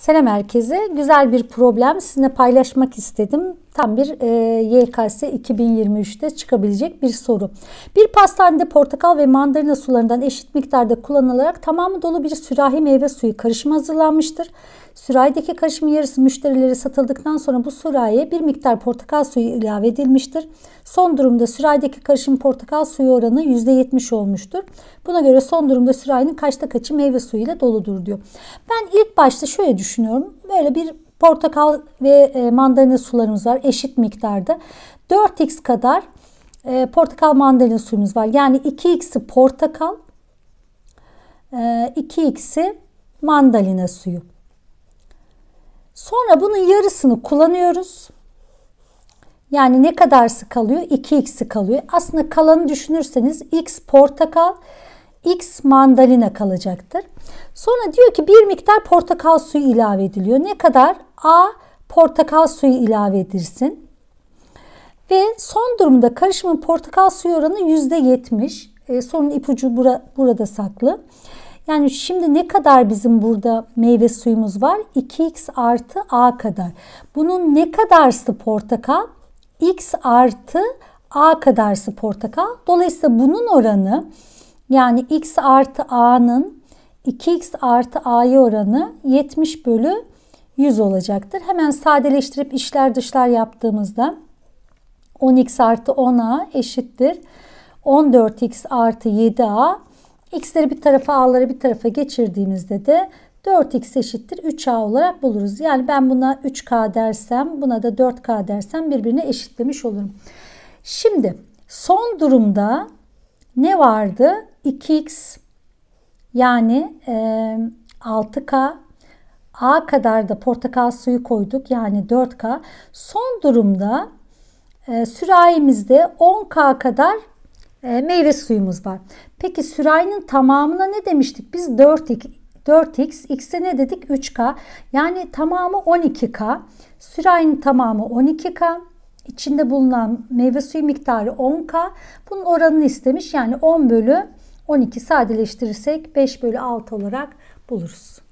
Selam herkese. Güzel bir problem sizinle paylaşmak istedim. Tam bir YKS 2023'te çıkabilecek bir soru. Bir pastanede portakal ve mandalina sularından eşit miktarda kullanılarak tamamı dolu bir sürahi meyve suyu karışımı hazırlanmıştır. Sürahideki karışımın yarısı müşterilere satıldıktan sonra bu sürahiye bir miktar portakal suyu ilave edilmiştir. Son durumda sürahideki karışım portakal suyu oranı %70 olmuştur. Buna göre son durumda sürahinin kaçta kaçı meyve suyu ile doludur diyor. Ben ilk başta şöyle düşünüyorum. Böyle bir portakal ve mandalina sularımız var eşit miktarda. 4x kadar portakal mandalina suyumuz var. Yani 2x'i portakal, 2x'i mandalina suyu. Sonra bunun yarısını kullanıyoruz. Yani ne kadarsı kalıyor? 2x'i kalıyor. Aslında kalanı düşünürseniz x portakal, x mandalina kalacaktır. Sonra diyor ki bir miktar portakal suyu ilave ediliyor. Ne kadar? A portakal suyu ilave edilsin. Ve son durumda karışımın portakal suyu oranı %70. Sorunun ipucu burada saklı. Yani şimdi ne kadar bizim burada meyve suyumuz var? 2x artı a kadar. Bunun ne kadarsı portakal? X artı a kadarsı portakal. Dolayısıyla bunun oranı yani x artı a'nın 2x artı a'ya oranı 70 bölü 100 olacaktır. Hemen sadeleştirip içler dışlar yaptığımızda 10x artı 10a eşittir 14x artı 7a. X'leri bir tarafa, a'ları bir tarafa geçirdiğimizde de 4x eşittir 3a olarak buluruz. Yani ben buna 3k dersem, buna da 4k dersem birbirine eşitlemiş olurum. Şimdi son durumda ne vardı? 2x yani 6k, a kadar da portakal suyu koyduk yani 4k. Son durumda sürahimizde 10k kadar meyve suyumuz var. Peki sürahinin tamamına ne demiştik? Biz 4x, x'e ne dedik? 3k. Yani tamamı 12k. Sürahinin tamamı 12k. İçinde bulunan meyve suyu miktarı 10k. Bunun oranını istemiş. Yani 10 bölü 12 sadeleştirirsek 5 bölü 6 olarak buluruz.